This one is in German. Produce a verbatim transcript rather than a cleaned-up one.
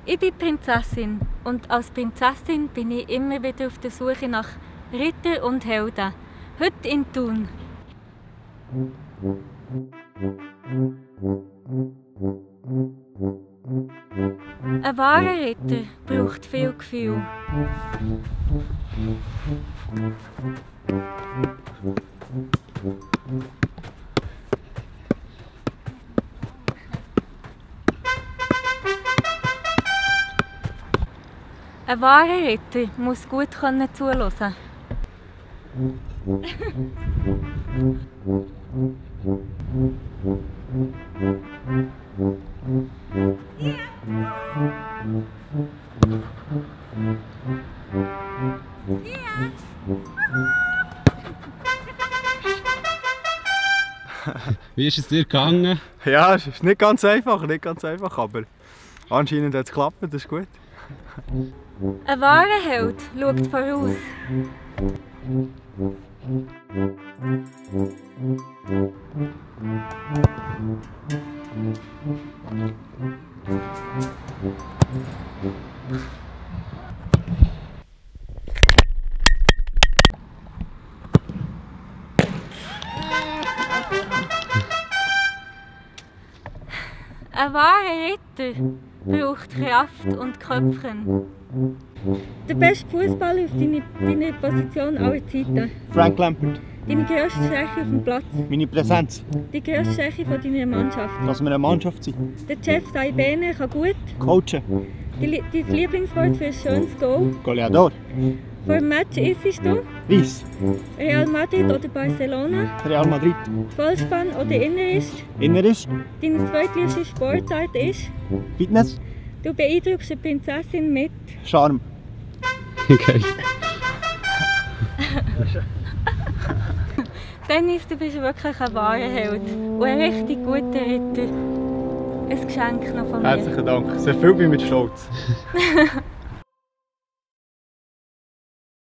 Ich bin Prinzessin und als Prinzessin bin ich immer wieder auf der Suche nach Ritter und Helden. Heute in Thun. Ein wahrer Ritter braucht viel Gefühl. Ein wahrer Ritter muss gut zuhören können. Wie ist es dir gegangen? Ja, es ist nicht ganz einfach, nicht ganz einfach, aber anscheinend hat es geklappt, das ist gut. Ein wahrer Held schaut voraus. Ein wahrer Ritter braucht Kraft und Köpfen. Der beste Fußballer auf deiner deine Position aller Zeiten. Frank Lampard. Deine grösste Stärke auf dem Platz. Meine Präsenz. Die grösste Stärke von deiner Mannschaft. Dass wir eine Mannschaft sind. Der Chef Saibene kann gut. Coachen. Die, dein Lieblingswort für ein schönes Goal. Goleador. Vor dem Match isst du Weiss. Real Madrid oder Barcelona. Real Madrid. Vollspann oder Innerisch. Innerisch. Deine zweitliebste Sportart ist. Fitness. Du beeindruckst eine Prinzessin mit. Charme. Okay. Dennis, du bist wirklich ein wahrer Held und ein richtig guter Ritter. Ein Geschenk noch von mir. Herzlichen Dank, sehr viel bin ich stolz.